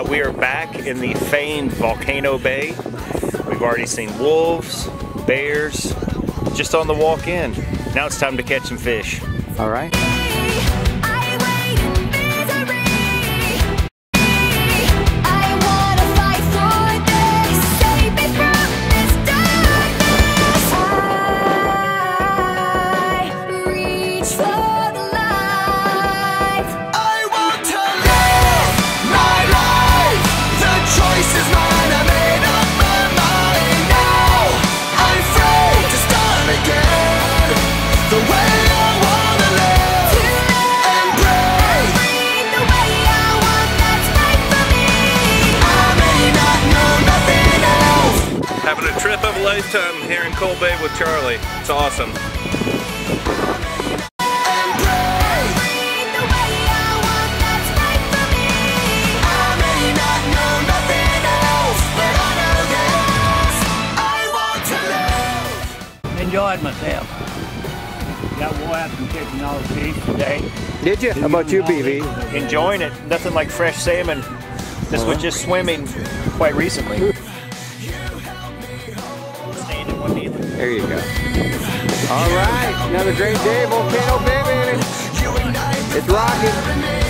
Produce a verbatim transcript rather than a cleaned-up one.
we are back in the famed Volcano Bay. We've already seen wolves, bears, just on the walk in. Now it's time to catch some fish. All right. Having a trip of a lifetime here in Coldbay with Charlie. It's awesome. Enjoyed myself. Got wore out from catching all the fish today. Did you? How about you, B B? Enjoying it. Nothing like fresh salmon. This was just swimming quite recently. There you go. All right, another great day, Volcano Bay, baby. It's rocking.